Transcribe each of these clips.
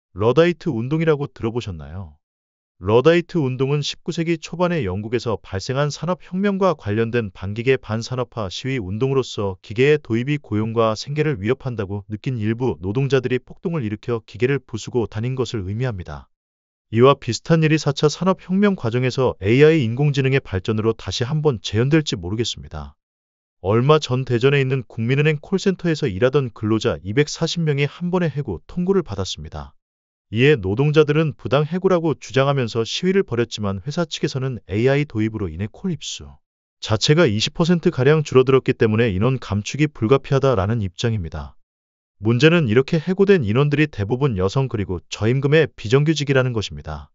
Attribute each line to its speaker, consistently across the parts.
Speaker 1: 러다이트 운동이라고 들어보셨나요? 러다이트 운동은 19세기 초반에 영국에서 발생한 산업혁명과 관련된 반기계 반산업화 시위 운동으로서 기계의 도입이 고용과 생계를 위협한다고 느낀 일부 노동자들이 폭동을 일으켜 기계를 부수고 다닌 것을 의미합니다. 이와 비슷한 일이 4차 산업혁명 과정에서 AI 인공지능의 발전으로 다시 한번 재현될지 모르겠습니다. 얼마 전 대전에 있는 국민은행 콜센터에서 일하던 근로자 240명이 한 번에 해고 통보를 받았습니다. 이에 노동자들은 부당 해고라고 주장하면서 시위를 벌였지만 회사 측에서는 AI 도입으로 인해 콜 입수 자체가 20%가량 줄어들었기 때문에 인원 감축이 불가피하다라는 입장입니다. 문제는 이렇게 해고된 인원들이 대부분 여성 그리고 저임금의 비정규직이라는 것입니다.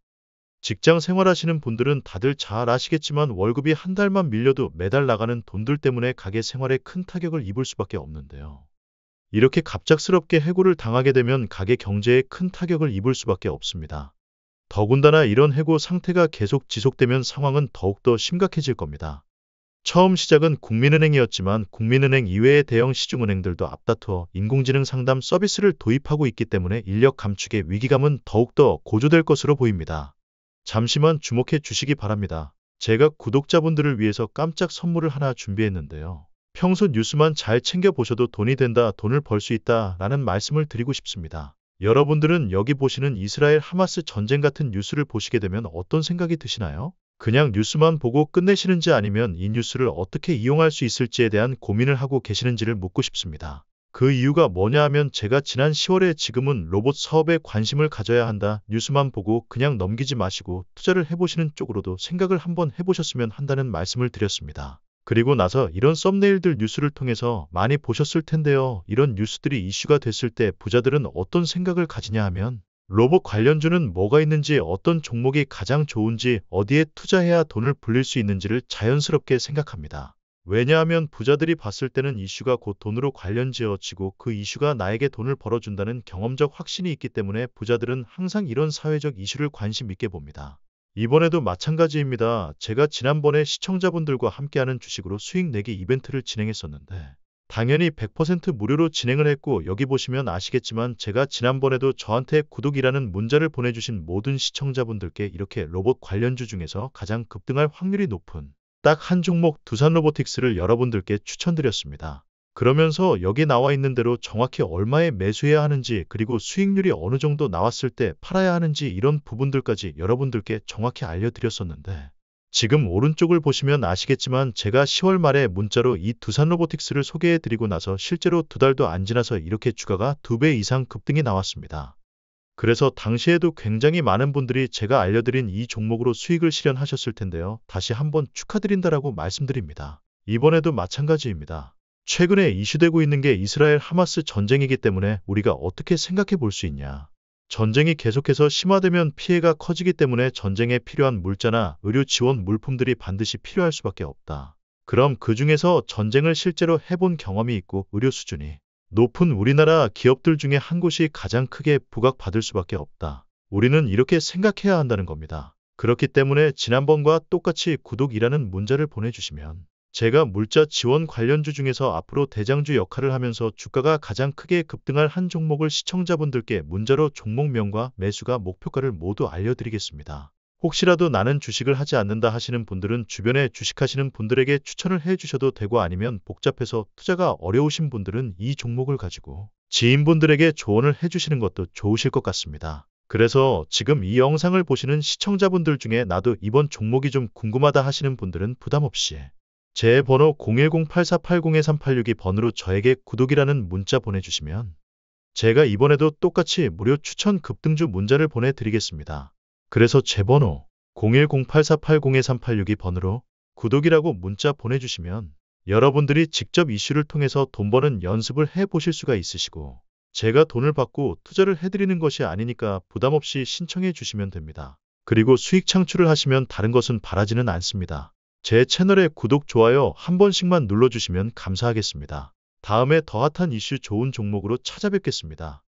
Speaker 1: 직장 생활하시는 분들은 다들 잘 아시겠지만 월급이 한 달만 밀려도 매달 나가는 돈들 때문에 가게 생활에 큰 타격을 입을 수밖에 없는데요. 이렇게 갑작스럽게 해고를 당하게 되면 가게 경제에 큰 타격을 입을 수밖에 없습니다. 더군다나 이런 해고 상태가 계속 지속되면 상황은 더욱더 심각해질 겁니다. 처음 시작은 국민은행이었지만 국민은행 이외의 대형 시중은행들도 앞다투어 인공지능 상담 서비스를 도입하고 있기 때문에 인력 감축의 위기감은 더욱더 고조될 것으로 보입니다. 잠시만 주목해 주시기 바랍니다. 제가 구독자분들을 위해서 깜짝 선물을 하나 준비했는데요. 평소 뉴스만 잘 챙겨보셔도 돈이 된다, 돈을 벌 수 있다 라는 말씀을 드리고 싶습니다. 여러분들은 여기 보시는 이스라엘 하마스 전쟁 같은 뉴스를 보시게 되면 어떤 생각이 드시나요? 그냥 뉴스만 보고 끝내시는지 아니면 이 뉴스를 어떻게 이용할 수 있을지에 대한 고민을 하고 계시는지를 묻고 싶습니다. 그 이유가 뭐냐 하면 제가 지난 10월에 지금은 로봇 사업에 관심을 가져야 한다. 뉴스만 보고 그냥 넘기지 마시고 투자를 해보시는 쪽으로도 생각을 한번 해보셨으면 한다는 말씀을 드렸습니다. 그리고 나서 이런 썸네일들 뉴스를 통해서 많이 보셨을 텐데요. 이런 뉴스들이 이슈가 됐을 때 부자들은 어떤 생각을 가지냐 하면 로봇 관련주는 뭐가 있는지, 어떤 종목이 가장 좋은지, 어디에 투자해야 돈을 불릴 수 있는지를 자연스럽게 생각합니다. 왜냐하면 부자들이 봤을 때는 이슈가 곧 돈으로 관련지어지고 그 이슈가 나에게 돈을 벌어준다는 경험적 확신이 있기 때문에 부자들은 항상 이런 사회적 이슈를 관심 있게 봅니다. 이번에도 마찬가지입니다. 제가 지난번에 시청자분들과 함께하는 주식으로 수익 내기 이벤트를 진행했었는데 당연히 100% 무료로 진행을 했고 여기 보시면 아시겠지만 제가 지난번에도 저한테 구독이라는 문자를 보내주신 모든 시청자분들께 이렇게 로봇 관련주 중에서 가장 급등할 확률이 높은 딱 한 종목 두산로보틱스를 여러분들께 추천드렸습니다. 그러면서 여기 나와 있는 대로 정확히 얼마에 매수해야 하는지 그리고 수익률이 어느 정도 나왔을 때 팔아야 하는지 이런 부분들까지 여러분들께 정확히 알려드렸었는데 지금 오른쪽을 보시면 아시겠지만 제가 10월 말에 문자로 이 두산로보틱스를 소개해드리고 나서 실제로 두 달도 안 지나서 이렇게 주가가 2배 이상 급등이 나왔습니다. 그래서 당시에도 굉장히 많은 분들이 제가 알려드린 이 종목으로 수익을 실현하셨을 텐데요. 다시 한번 축하드린다라고 말씀드립니다. 이번에도 마찬가지입니다. 최근에 이슈되고 있는 게 이스라엘 하마스 전쟁이기 때문에 우리가 어떻게 생각해 볼 수 있냐. 전쟁이 계속해서 심화되면 피해가 커지기 때문에 전쟁에 필요한 물자나 의료 지원 물품들이 반드시 필요할 수밖에 없다. 그럼 그 중에서 전쟁을 실제로 해본 경험이 있고 의료 수준이 높은 우리나라 기업들 중에 한 곳이 가장 크게 부각받을 수밖에 없다. 우리는 이렇게 생각해야 한다는 겁니다. 그렇기 때문에 지난번과 똑같이 구독이라는 문자를 보내주시면 제가 물자 지원 관련주 중에서 앞으로 대장주 역할을 하면서 주가가 가장 크게 급등할 한 종목을 시청자분들께 문자로 종목명과 매수가 목표가를 모두 알려드리겠습니다. 혹시라도 나는 주식을 하지 않는다 하시는 분들은 주변에 주식하시는 분들에게 추천을 해주셔도 되고 아니면 복잡해서 투자가 어려우신 분들은 이 종목을 가지고 지인분들에게 조언을 해주시는 것도 좋으실 것 같습니다. 그래서 지금 이 영상을 보시는 시청자분들 중에 나도 이번 종목이 좀 궁금하다 하시는 분들은 부담없이 제 번호 010-8480-2386이 번호로 저에게 구독이라는 문자 보내주시면 제가 이번에도 똑같이 무료 추천 급등주 문자를 보내드리겠습니다. 그래서 제 번호 010-8480-2386이 번호로 구독이라고 문자 보내주시면 여러분들이 직접 이슈를 통해서 돈 버는 연습을 해보실 수가 있으시고 제가 돈을 받고 투자를 해드리는 것이 아니니까 부담없이 신청해 주시면 됩니다. 그리고 수익 창출을 하시면 다른 것은 바라지는 않습니다. 제 채널에 구독, 좋아요 한 번씩만 눌러주시면 감사하겠습니다. 다음에 더 핫한 이슈 좋은 종목으로 찾아뵙겠습니다.